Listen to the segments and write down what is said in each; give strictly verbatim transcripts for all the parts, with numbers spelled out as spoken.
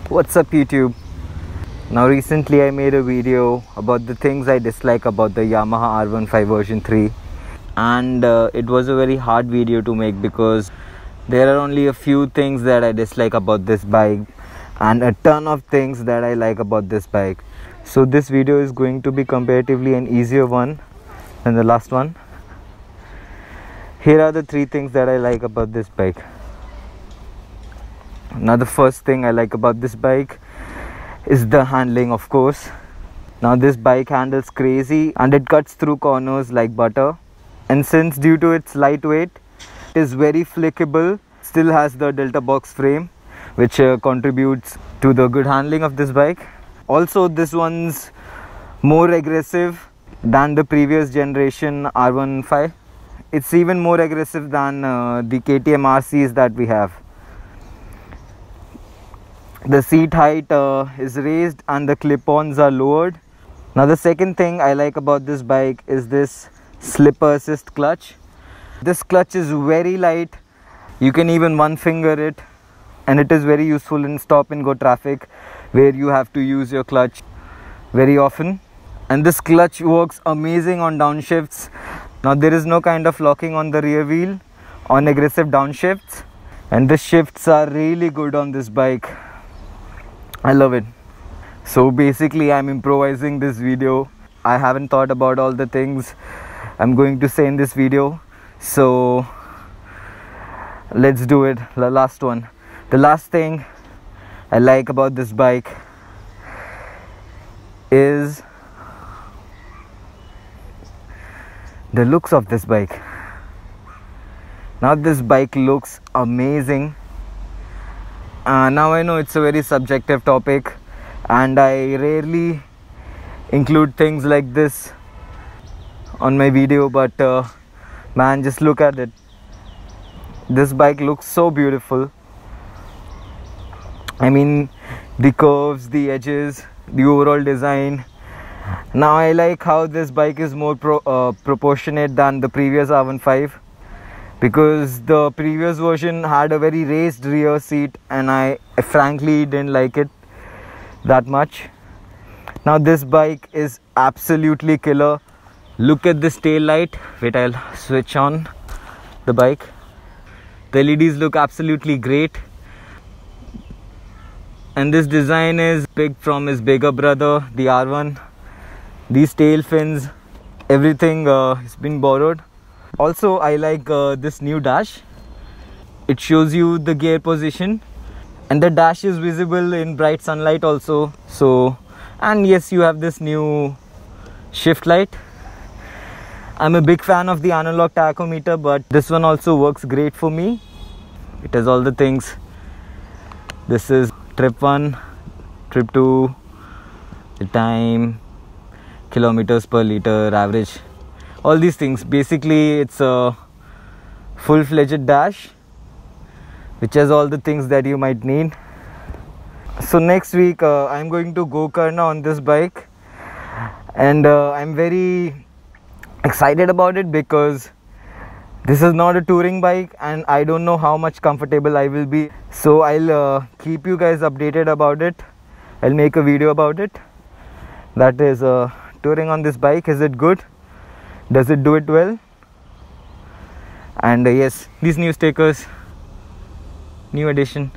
What's up YouTube? Now recently I made a video about the things I dislike about the Yamaha R fifteen version three, and uh, it was a very hard video to make because there are only a few things that I dislike about this bike and a ton of things that I like about this bike. So this video is going to be comparatively an easier one than the last one. Here are the three things that I like about this bike. Now the first thing I like about this bike is the handling, of course. Now this bike handles crazy and it cuts through corners like butter, and since due to its lightweight it is very flickable, still has the delta box frame which uh, contributes to the good handling of this bike. Also this one's more aggressive than the previous generation R fifteen. It's even more aggressive than uh, the K T M R Cs that we have. The seat height uh, is raised and the clip-ons are lowered. Now the second thing I like about this bike is this slipper assist clutch. This clutch is very light. You can even one finger it, and it is very useful in stop and go traffic where you have to use your clutch very often. And this clutch works amazing on downshifts. Now there is no kind of locking on the rear wheel on aggressive downshifts, and the shifts are really good on this bike. I love it. So basically I'm improvising this video. I haven't thought about all the things I'm going to say in this video, so let's do it. The last one. The last thing I like about this bike is the looks of this bike. Now this bike looks amazing. Uh, now I know it's a very subjective topic and I rarely include things like this on my video, but uh, man, just look at it. This bike looks so beautiful. I mean, the curves, the edges, the overall design. Now I like how this bike is more pro uh, proportionate than the previous R fifteen, because the previous version had a very raised rear seat and I, I frankly didn't like it that much. Now this bike is absolutely killer. Look at this tail light. Wait, I'll switch on the bike. The L E Ds look absolutely great, and this design is big from his bigger brother, the R one. These tail fins, everything uh, has been borrowed. Also I like uh, this new dash. It shows you the gear position, and the dash is visible in bright sunlight also. So, and yes, you have this new shift light. I'm a big fan of the analog tachometer, but this one also works great for me. It has all the things. This is trip one, trip two, the time, kilometers per liter, average, all these things. Basically it's a full-fledged dash which has all the things that you might need. So next week uh, I'm going to Gokarna on this bike, and uh, I'm very excited about it because this is not a touring bike and I don't know how much comfortable I will be. So I'll uh, keep you guys updated about it. I'll make a video about it. That is uh, touring on this bike. Is it good? Does it do it well? And uh, yes, these new stickers, new edition.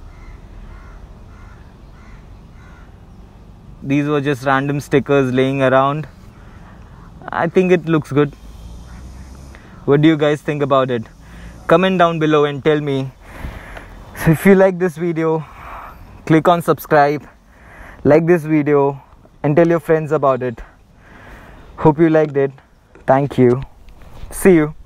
These were just random stickers laying around. I think it looks good. What do you guys think about it? Comment down below and tell me. So if you like this video, click on subscribe, like this video, and tell your friends about it. Hope you liked it. Thank you. See you.